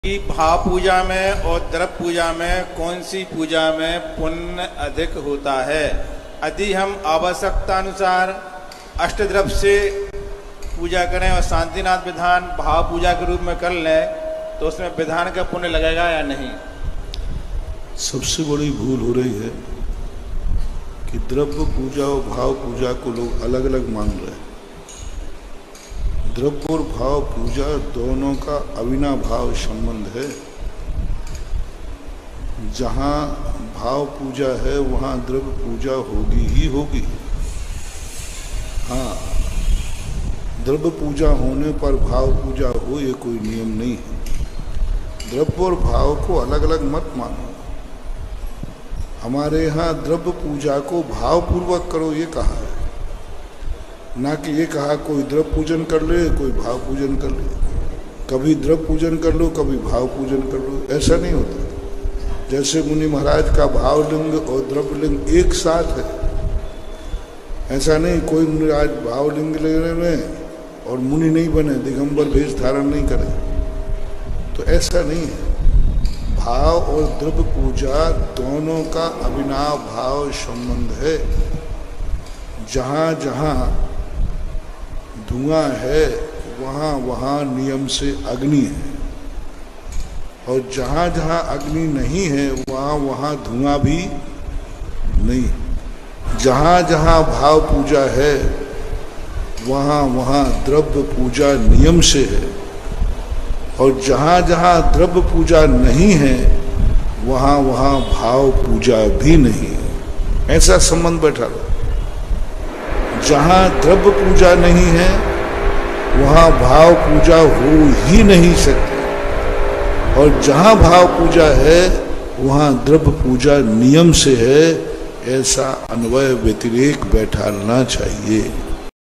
कि भाव पूजा में और द्रव्य पूजा में कौन सी पूजा में पुण्य अधिक होता है। यदि हम आवश्यकता अनुसार अष्टद्रव्य से पूजा करें और शांतिनाथ विधान भाव पूजा के रूप में कर लें तो उसमें विधान का पुण्य लगेगा या नहीं। सबसे बड़ी भूल हो रही है कि द्रव्य पूजा और भाव पूजा को लोग अलग अलग मान रहे हैं। द्रव्य और भाव पूजा दोनों का अविनाभाव संबंध है। जहाँ भाव पूजा है वहाँ द्रव्य पूजा होगी ही होगी। हाँ, द्रव्य पूजा होने पर भाव पूजा हो ये कोई नियम नहीं है। द्रव्य और भाव को अलग अलग मत मानो। हमारे यहाँ द्रव्य पूजा को भाव पूर्वक करो ये कहा है, ना कि ये कहा कोई द्रव्य पूजन कर ले कोई भाव पूजन कर ले। कभी द्रव्य पूजन कर लो कभी भाव पूजन कर लो, ऐसा नहीं होता। जैसे मुनि महाराज का भावलिंग और द्रव्यलिंग एक साथ है, ऐसा नहीं कोई मुनि आज भावलिंग लेने में और मुनि नहीं बने, दिगंबर भेष धारण नहीं करे, तो ऐसा नहीं है। भाव और द्रव्य पूजा दोनों का अविनाव भाव संबंध है। जहाँ जहाँ धुआं है वहाँ वहाँ नियम से अग्नि है, और जहाँ जहाँ अग्नि नहीं है वहाँ वहाँ धुआं भी नहीं। जहाँ जहाँ भाव पूजा है वहाँ वहाँ द्रव्य पूजा नियम से है, और जहाँ जहाँ द्रव्य पूजा नहीं है वहाँ वहाँ भाव पूजा भी नहीं है। ऐसा संबंध बैठा लो। जहाँ द्रव्य पूजा नहीं है वहाँ भाव पूजा हो ही नहीं सकती, और जहाँ भाव पूजा है वहाँ द्रव्य पूजा नियम से है। ऐसा अन्वय व्यतिरेक बैठाना चाहिए।